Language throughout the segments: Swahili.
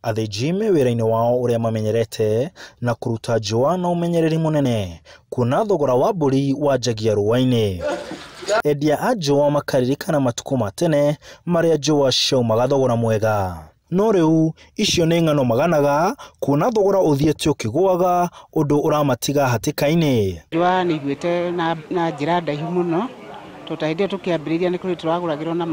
athĩnji wĩra-inĩ wao ũrĩa mamenyerete na kũruta njũa na ũmenyereri munene kuna thogora wa mbũri wanjagia rũa-inĩ. Endia a njũa makaririkana matukũ ma tene marĩa njũa ciaumaga thogora mwega. No rĩu icio nĩ ng'ano maganaga kuna thogora ũthiĩte ũkĩgũaga ũndũ ũramatiga hatĩka-inĩ. Njũa nĩiguĩte na njĩra ndaihu mũno. Tũtahĩndĩ tũkĩambĩrĩria nĩ kũrĩ tũragũragĩrwo na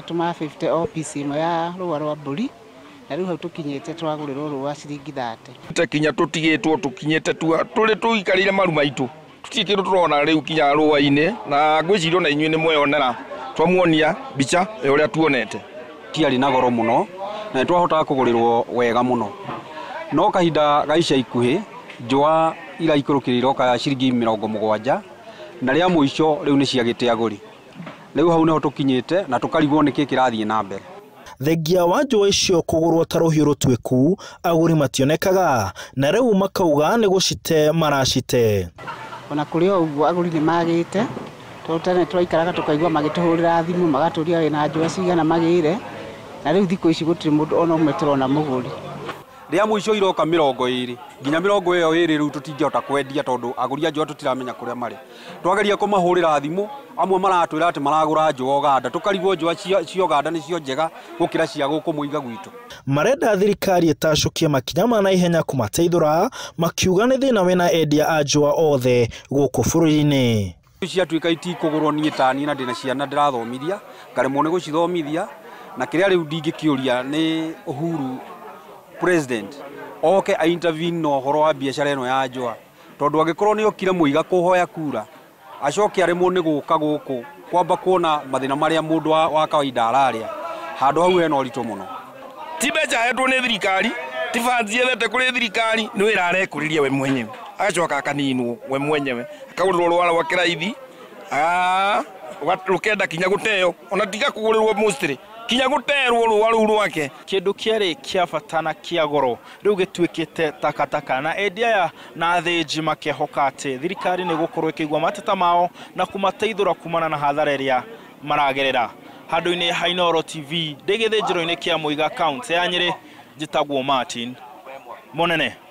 350 o piece ĩmwe ya rũa rwa mbũri. Na rĩu hau tũkinyĩte twagũrĩrwo rũa ciringi 30. Tekinya tũtigĩtwo tũkinyĩte tũrĩ tũikarĩire maru maitũ. Tũtikĩrwo tũrona rĩu kinya rũa-inĩ na ngwĩciria na inyuĩ nĩ mweyonera twamuonia mbica ũrĩa tuonete. Tiarĩ na goro mũno na twahotaga kũgũrĩrwo wega mũno. No kahinda ga ica ikuhĩ njũa iraikũrũkĩrĩrwo ka ciringi 70 na rĩa mũico rĩu nĩ ciagĩte agũri. Rĩu hau nĩho tũkinyĩte na tũkarigwo nĩkĩ kĩrathiĩ na mbere. Thengia wa njũa icio kũgũrwo ta rũhiũ rũtuĩku agũri mationekaga na rĩu makauga nĩ gũcite maracite. Ona kũrĩ o ũguo agũri nĩ magĩte. Tũtene twaikaraga tũkaigua magĩtũhũrĩra thimũ magatũria wĩna njũa cigana magĩre. Na rĩu thikũ ici gũtirĩ mũndũ ona ũmwe tũrona mũgũri. Rĩa mũico iroka 20 nginya 20 rĩu tũtingĩhota kwendia tondũ agũri a njũa tũtiramenya kũrĩa marĩ. Twageria kũmahũrĩra thimũ amwe maratwĩra atĩ maragũra njũa Uganda, tũkarigwo njũa cia Uganda nĩcio njega gũkĩra cia gũkũ mweiga gwitũ. Marenda thirikari ĩtacũkie makinya ma naihenya kũmateithũra makiuga nĩ thĩna wĩna endia a njũa othe gũkũ bũrũri-inĩ. Ciatuĩka itikũgũrwo niĩ ta niĩ na ndĩna ciana ndĩrathomithia ngaremwo nĩ gũcithomithia na kĩrĩa rĩu ndingĩkĩũria nĩ Uhuru President oke a intervene no horo wa biacara ĩno ya njũa tondũ angĩkorwo nĩ okire mweiga kũhoya kura acoke aremwo nĩ gũka gũkũ kwamba kuona mathĩna marĩa mũndũ wa kawaida ararĩa handũ hau hena ũritũ mũno. Ti mbeca hetwo nĩ thirikari, ti funds yethete kũrĩ thirikari, nĩ wĩra arekũrĩria we mwenyewe. Agacoka akaninwo we mwenyewe akagũrĩrwo rũa rwa kĩraithi rũkenda kinya gũteo ona tiga kũgũrĩrwo mostly kinya gũterwo rũa rũu rwake. Kĩndũ kĩarĩ kĩa bata na kĩa goro rĩu gĩtuĩkĩte takataka na endia na athĩnji makĩhoka atĩ thirikari nĩ gũkorwo ĩkĩigua mateta mao na kũmateithũra kumana na hathara ĩrĩa maragerera. Handũ-inĩ ha Inooro TV ndĩ gĩthĩnjĩro-inĩ kĩa Mweiga kaunti ya Nyeri njĩtagwo Martin munene.